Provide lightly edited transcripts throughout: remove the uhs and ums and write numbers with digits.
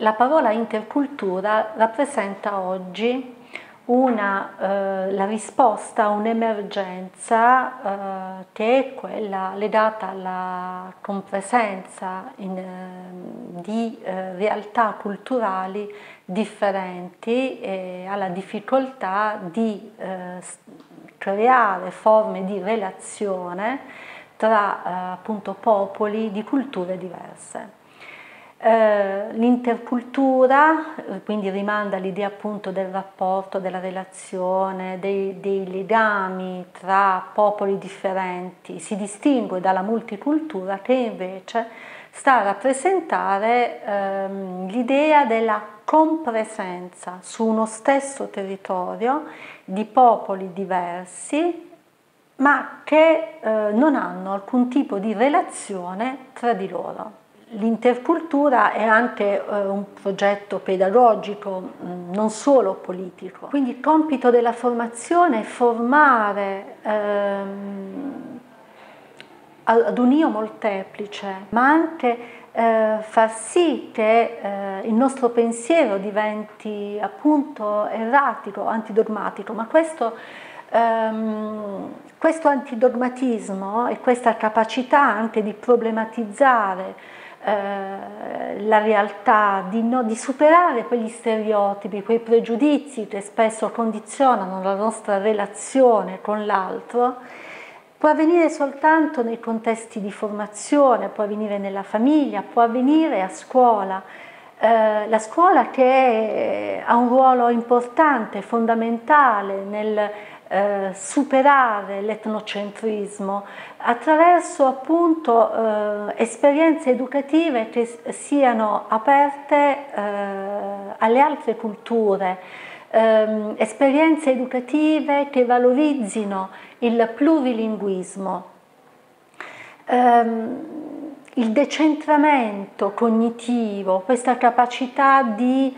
La parola intercultura rappresenta oggi la risposta a un'emergenza che è quella legata alla compresenza di realtà culturali differenti e alla difficoltà di creare forme di relazione tra appunto popoli di culture diverse. L'intercultura quindi rimanda all'idea appunto del rapporto, della relazione, dei legami tra popoli differenti, si distingue dalla multicultura che invece sta a rappresentare l'idea della compresenza su uno stesso territorio di popoli diversi ma che non hanno alcun tipo di relazione tra di loro. L'intercultura è anche un progetto pedagogico, non solo politico. Quindi il compito della formazione è formare ad un io molteplice, ma anche far sì che il nostro pensiero diventi appunto erratico, antidogmatico, ma questo antidogmatismo e questa capacità anche di problematizzare la realtà, di superare quegli stereotipi, quei pregiudizi che spesso condizionano la nostra relazione con l'altro, può avvenire soltanto nei contesti di formazione, può avvenire nella famiglia, può avvenire a scuola. La scuola che ha un ruolo importante, fondamentale nel superare l'etnocentrismo attraverso appunto esperienze educative che siano aperte alle altre culture, esperienze educative che valorizzino il plurilinguismo. Il decentramento cognitivo, questa capacità di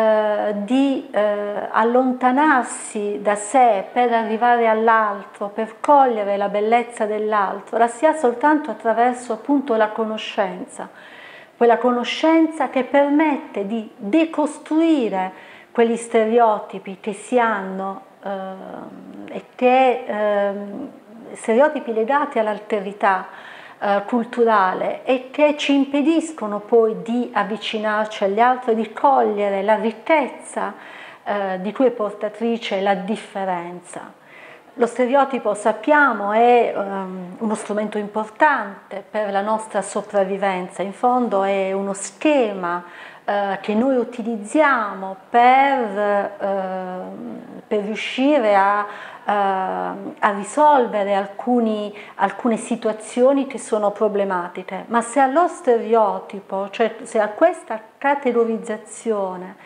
allontanarsi da sé per arrivare all'altro, per cogliere la bellezza dell'altro, la si ha soltanto attraverso appunto la conoscenza, quella conoscenza che permette di decostruire quegli stereotipi che si hanno e che stereotipi legati all'alterità culturale e che ci impediscono poi di avvicinarci agli altri e di cogliere la ricchezza di cui è portatrice la differenza. Lo stereotipo, sappiamo, è uno strumento importante per la nostra sopravvivenza, in fondo è uno schema che noi utilizziamo per riuscire a risolvere alcune situazioni che sono problematiche, ma se allo stereotipo, cioè se a questa categorizzazione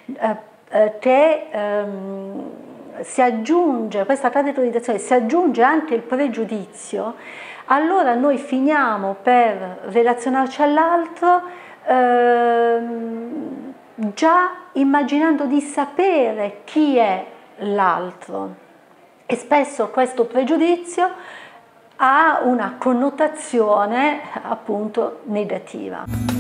si aggiunge anche il pregiudizio, allora noi finiamo per relazionarci all'altro già immaginando di sapere chi è l'altro. E spesso questo pregiudizio ha una connotazione appunto negativa.